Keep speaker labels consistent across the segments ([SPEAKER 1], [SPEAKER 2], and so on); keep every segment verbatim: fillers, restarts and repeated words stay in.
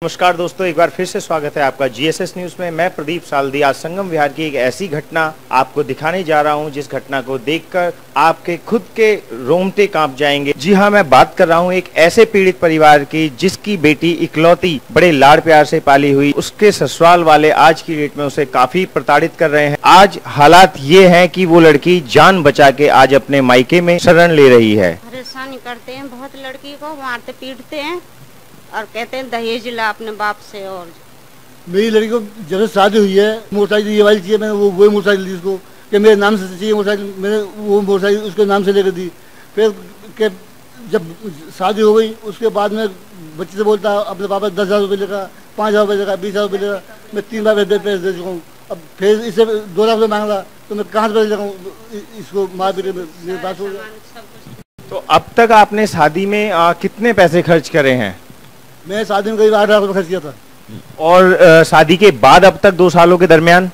[SPEAKER 1] नमस्कार दोस्तों, एक बार फिर से स्वागत है आपका जीएसएस न्यूज में। मैं प्रदीप सालदी आज संगम विहार की एक ऐसी घटना आपको दिखाने जा रहा हूं जिस घटना को देखकर आपके खुद के रोंगटे कांप जाएंगे। जी हां, मैं बात कर रहा हूं एक ऐसे पीड़ित परिवार की जिसकी बेटी इकलौती बड़े लाड़ प्यार से पाली हुई, उसके ससुराल वाले आज की डेट में उसे काफी प्रताड़ित कर रहे हैं। आज हालात ये हैं कि वो लड़की जान बचा के आज अपने मायके में शरण ले रही है।
[SPEAKER 2] परेशानी करते हैं बहुत, लड़की को मारते पीटते हैं और कहते हैं दहेज ला अपने बाप से। और
[SPEAKER 3] मेरी लड़की को जब शादी हुई है, मोटरसाइकिल ये वाली चाहिए, मैंने वो वही मोटरसाइकिल दी उसको कि मेरे नाम से चाहिए मोटरसाइकिल, मैंने वो मोटरसाइकिल उसके नाम से लेकर दी। फिर के जब शादी हो गई उसके बाद में बच्चे से बोलता अपने पापा दस हज़ार रुपये लेगा, पाँच हज़ार रुपये लेगा, बीस हज़ार रुपये लेगा। मैं तीन बार पैसे दे चुका हूँ। अब फिर इससे दो लाख रुपये मांग रहा तो मैं कहाँ से पैसे लगाऊँ? इसको मार पीटे मेरे पास हो गया।
[SPEAKER 1] तो अब तक आपने शादी में आ, कितने पैसे खर्च करे हैं?
[SPEAKER 3] मैं शादी में करीब आठ लाख रुपये खर्च किया था।
[SPEAKER 1] और आ, शादी के बाद अब तक दो सालों के दरमियान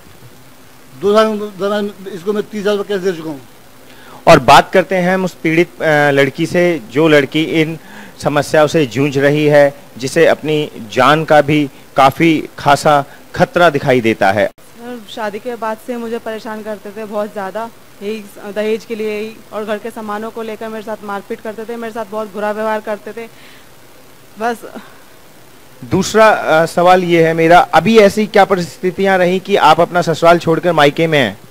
[SPEAKER 3] दो साल के दरमियान इसको मैं तीस हज़ार रुपये कैश दे चुका हूँ।
[SPEAKER 1] और बात करते हैं उस पीड़ित लड़की से, जो लड़की इन समस्याओं से जूझ रही है, जिसे अपनी जान का भी काफ़ी खासा खतरा दिखाई देता है।
[SPEAKER 4] शादी के बाद से मुझे परेशान करते थे बहुत ज़्यादा, यही दहेज के लिए ही, और घर के सामानों को लेकर मेरे साथ मारपीट करते थे, मेरे साथ बहुत बुरा व्यवहार करते थे। बस
[SPEAKER 1] दूसरा आ, सवाल ये है मेरा, अभी ऐसी क्या परिस्थितियां रही कि आप अपना ससुराल छोड़कर मायके में हैं?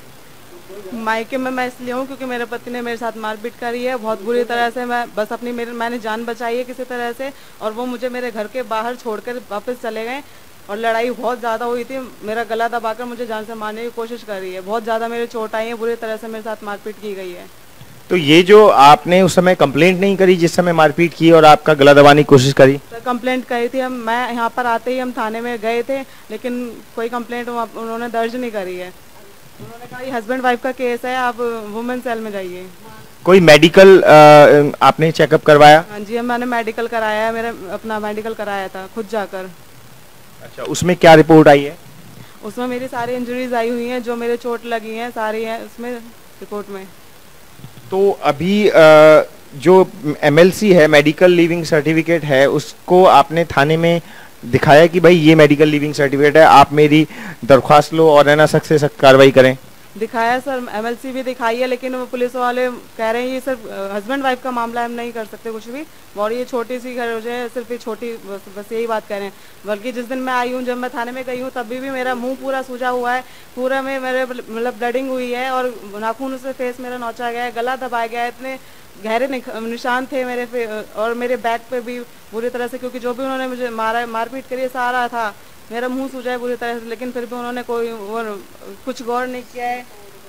[SPEAKER 4] मायके में मैं इसलिए हूँ क्योंकि मेरे पति ने मेरे साथ मारपीट करी है बहुत बुरी तरह से। मैं बस अपनी मेरे मैंने जान बचाई है किसी तरह से, और वो मुझे मेरे घर के बाहर छोड़कर वापस चले गए। और लड़ाई बहुत ज़्यादा हुई थी, मेरा गला दबाकर मुझे जान से मारने की कोशिश कर रही है। बहुत ज़्यादा मेरे चोट आई है, बुरी तरह से मेरे साथ मारपीट की गई है।
[SPEAKER 1] तो ये जो आपने उस समय कंप्लेंट नहीं करी जिस समय मारपीट की और आपका गला दबाने की कोशिश करी?
[SPEAKER 4] सर कंप्लेंट करी थी हम, मैं यहाँ पर आते ही हम थाने में गए थे, लेकिन कोई कंप्लेंट उन्होंने दर्ज नहीं करी है। उन्होंने कहा हस्बैंड वाइफ का केस है, आप वुमेन सेल में जाइए।
[SPEAKER 1] कोई मेडिकल आपने चेकअप करवाया?
[SPEAKER 4] हाँ जी, मैंने मेडिकल कराया है, मेरा अपना मेडिकल कराया था खुद जाकर। अच्छा,
[SPEAKER 1] उसमें क्या रिपोर्ट आई है?
[SPEAKER 4] उसमें मेरी सारी इंजरीज आई हुई हैं, जो मेरे चोट लगी हैं सारी हैं उसमें रिपोर्ट में।
[SPEAKER 1] तो अभी जो एमएलसी है, मेडिकल लिविंग सर्टिफिकेट है, उसको आपने थाने में दिखाया कि भाई ये मेडिकल लिविंग सर्टिफिकेट है, आप मेरी दरख्वास्त लो और है ना सख्त से सख्त कार्रवाई करें?
[SPEAKER 4] दिखाया सर, एमएलसी भी दिखाई है, लेकिन वो पुलिस वाले कह रहे हैं ये सिर्फ हस्बैंड वाइफ का मामला है, हम नहीं कर सकते कुछ भी, और ये छोटी सी घर है, सिर्फ ये छोटी, बस, बस यही बात कह रहे हैं। बल्कि जिस दिन मैं आई हूँ, जब मैं थाने में गई हूँ, तभी भी मेरा मुंह पूरा सूजा हुआ है, पूरा में मेरे मतलब ब्लडिंग हुई है, और नाखून से फेस मेरा नोचा गया है, गला दबाया गया है, इतने गहरे निशान थे मेरे पे, और मेरे बैक पे भी बुरी तरह से, क्योंकि जो भी उन्होंने मुझे मारा मारपीट करी सारा था, मेरा मुंह सूजा है बुरी तरह से, लेकिन फिर भी उन्होंने कोई वो कुछ गौर नहीं किया है।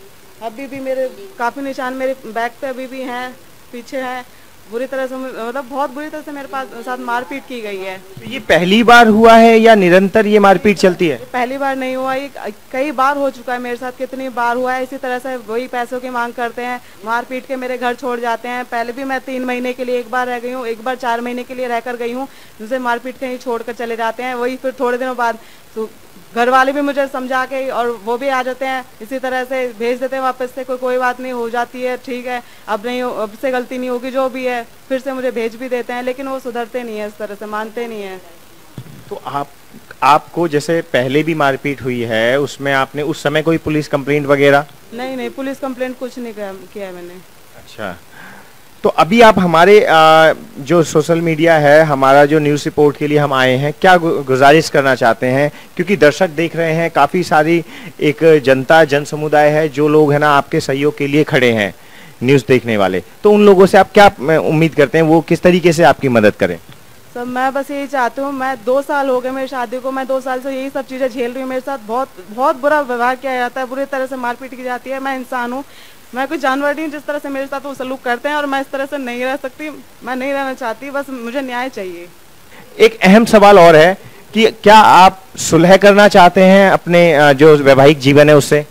[SPEAKER 4] अभी भी मेरे काफ़ी निशान मेरे बैक पे अभी भी हैं, पीछे हैं, बुरी तरह से, मतलब बहुत बुरी तरह से मेरे पास साथ मारपीट की गई है।
[SPEAKER 1] तो ये पहली बार हुआ है या निरंतर ये मारपीट चलती है?
[SPEAKER 4] पहली बार नहीं हुआ, ये कई बार हो चुका है मेरे साथ, कितनी बार हुआ है इसी तरह से। वही पैसों की मांग करते हैं, मारपीट के मेरे घर छोड़ जाते हैं। पहले भी मैं तीन महीने के लिए एक बार रह गई हूँ, एक बार चार महीने के लिए रहकर गई हूँ, जिनसे मारपीट कहीं छोड़ कर चले जाते हैं। वही फिर थोड़े दिनों बाद तो घर वाले भी मुझे समझा के और वो भी आ जाते हैं, इसी तरह से भेज देते हैं वापस से, कोई कोई बात नहीं, हो जाती है, ठीक है, अब नहीं, अब से गलती नहीं होगी, जो भी है, फिर से मुझे भेज भी देते हैं, लेकिन वो सुधरते नहीं है, इस तरह से मानते नहीं है।
[SPEAKER 1] तो आप आपको जैसे पहले भी मारपीट हुई है, उसमें आपने उस समय कोई पुलिस कंप्लेंट वगैरह?
[SPEAKER 4] नहीं नहीं, पुलिस कंप्लेंट कुछ नहीं किया है मैंने।
[SPEAKER 1] अच्छा, तो अभी आप हमारे आ, जो सोशल मीडिया है, हमारा जो न्यूज़ रिपोर्ट के लिए हम आए हैं, क्या गुजारिश करना चाहते हैं? क्योंकि दर्शक देख रहे हैं, काफ़ी सारी एक जनता जन समुदाय है, जो लोग है ना आपके सहयोग के लिए खड़े हैं, न्यूज़ देखने वाले। तो उन लोगों से आप क्या उम्मीद करते हैं, वो किस तरीके से आपकी मदद करें?
[SPEAKER 4] सर मैं बस यही चाहती हूँ, मैं दो साल हो गए मेरी शादी को, मैं दो साल से यही सब चीज़ें झेल रही हूँ, मेरे साथ बहुत बहुत बुरा व्यवहार किया जाता है, बुरी तरह से मारपीट की जाती है। मैं इंसान हूँ, मैं कोई जानवर नहीं, जिस तरह से मेरे साथ वो सलूक करते हैं, और मैं इस तरह से नहीं रह सकती, मैं नहीं रहना चाहती, बस मुझे न्याय चाहिए। एक
[SPEAKER 1] अहम सवाल और है कि क्या आप सुलह करना चाहते हैं अपने जो वैवाहिक जीवन है उससे?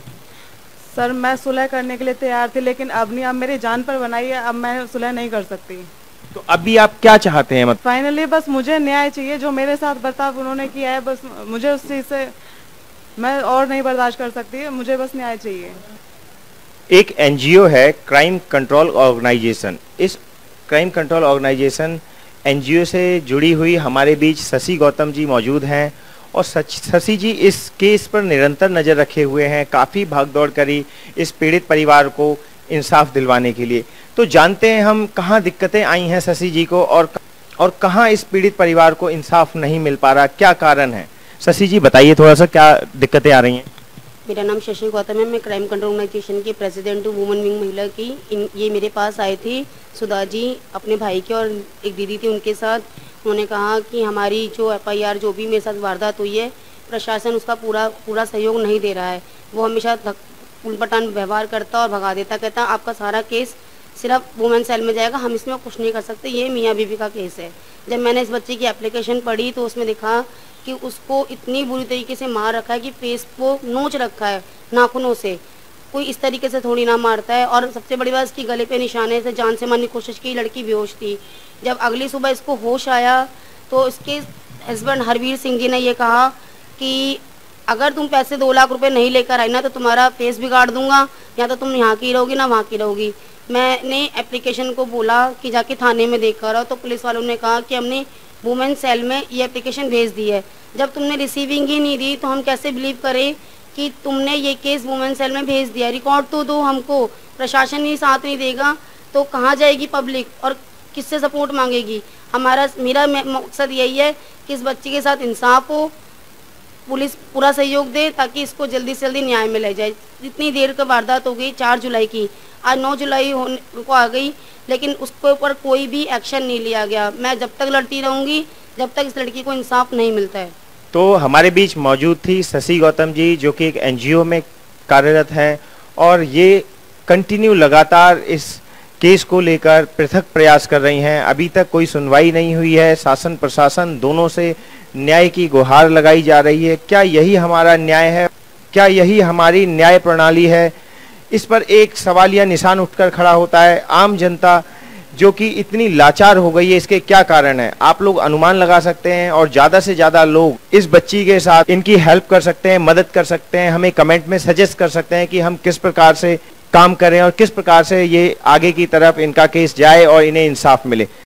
[SPEAKER 4] सर मैं सुलह करने के लिए तैयार थी, लेकिन अब नहीं, अब मेरी जान पर बनाई है, अब मैं सुलह नहीं कर सकती।
[SPEAKER 1] तो अभी आप क्या चाहते हैं? मतलब
[SPEAKER 4] फाइनली बस मुझे न्याय चाहिए, जो मेरे साथ बर्ताव उन्होंने किया है, बस मुझे उस चीज़ से मैं और नहीं बर्दाश्त कर सकती, मुझे बस न्याय चाहिए।
[SPEAKER 1] एक एनजीओ है क्राइम कंट्रोल ऑर्गेनाइजेशन। इस क्राइम कंट्रोल ऑर्गेनाइजेशन एनजीओ से जुड़ी हुई हमारे बीच शशि गौतम जी मौजूद हैं और शशि जी इस केस पर निरंतर नज़र रखे हुए हैं, काफ़ी भागदौड़ करी इस पीड़ित परिवार को इंसाफ दिलवाने के लिए। तो जानते हैं हम कहाँ दिक्कतें आई हैं शशि जी को और और कहाँ इस पीड़ित परिवार को इंसाफ नहीं मिल पा रहा, क्या कारण है। शशि जी बताइए थोड़ा सा क्या दिक्कतें आ रही हैं।
[SPEAKER 5] मेरा नाम शशि गौतम है, मैं क्राइम कंट्रोल ऑर्गेनाइजेशन की प्रेसिडेंट हूँ, वुमेन विंग महिला की। इन ये मेरे पास आए थे सुधा जी अपने भाई के और एक दीदी थी उनके साथ। उन्होंने कहा कि हमारी जो एफ आई आर जो भी मेरे साथ वारदात हुई है, प्रशासन उसका पूरा पूरा सहयोग नहीं दे रहा है। वो हमेशा उलपटान व्यवहार करता और भगा देता, कहता आपका सारा केस सिर्फ वुमेन सेल में जाएगा, हम इसमें कुछ नहीं कर सकते, ये मियाँ बीबी का केस है। जब मैंने इस बच्चे की एप्लीकेशन पढ़ी तो उसमें देखा कि उसको इतनी बुरी तरीके से मार रखा है कि फेस को नोच रखा है नाखूनों से। कोई इस तरीके से थोड़ी ना मारता है। और सबसे बड़ी बात, इसकी गले पे निशाने से जान से मारने की कोशिश की, लड़की बेहोश थी। जब अगली सुबह इसको होश आया तो इसके हस्बैंड हरवीर सिंह जी ने ये कहा कि अगर तुम पैसे दो लाख रुपए नहीं लेकर आई ना तो तुम्हारा फेस बिगाड़ दूंगा, या तो तुम यहाँ की रहोगी ना वहाँ की रहोगी। मैंने एप्लीकेशन को बोला कि जाके थाने में देख कर आओ, तो पुलिस वालों ने कहा कि हमने वुमेन सेल में ये एप्लीकेशन भेज दी है। जब तुमने रिसीविंग ही नहीं दी तो हम कैसे बिलीव करें कि तुमने ये केस वुमेन सेल में भेज दिया। रिकॉर्ड तो दो हमको, प्रशासन ही साथ नहीं देगा तो कहाँ जाएगी पब्लिक और किससे सपोर्ट मांगेगी। हमारा मेरा मकसद यही है कि इस बच्ची के साथ इंसाफ हो, पुलिस पूरा सहयोग दे ताकि इसको जल्दी से जल्दी न्याय में ले जाए। इतनी देर का वारदात हो गई चार जुलाई की, आज नौ जुलाई होने को आ गई, लेकिन उसके ऊपर कोई भी एक्शन नहीं लिया गया। मैं जब तक लड़ती रहूंगी जब तक इस लड़की को इंसाफ नहीं मिलता है।
[SPEAKER 1] तो हमारे बीच मौजूद थी शशि गौतम जी जो कि एक एनजीओ में कार्यरत है और ये कंटिन्यू लगातार इस केस को लेकर पृथक प्रयास कर रही हैं। अभी तक कोई सुनवाई नहीं हुई है। शासन प्रशासन दोनों से न्याय की गुहार लगाई जा रही है। क्या यही हमारा न्याय है? क्या यही हमारी न्याय प्रणाली है? इस पर एक सवालिया निशान उठकर खड़ा होता है। आम जनता जो कि इतनी लाचार हो गई है, इसके क्या कारण है? आप लोग अनुमान लगा सकते हैं और ज़्यादा से ज़्यादा लोग इस बच्ची के साथ इनकी हेल्प कर सकते हैं, मदद कर सकते हैं। हमें कमेंट में सजेस्ट कर सकते हैं कि हम किस प्रकार से काम करें और किस प्रकार से ये आगे की तरफ इनका केस जाए और इन्हें इंसाफ मिले।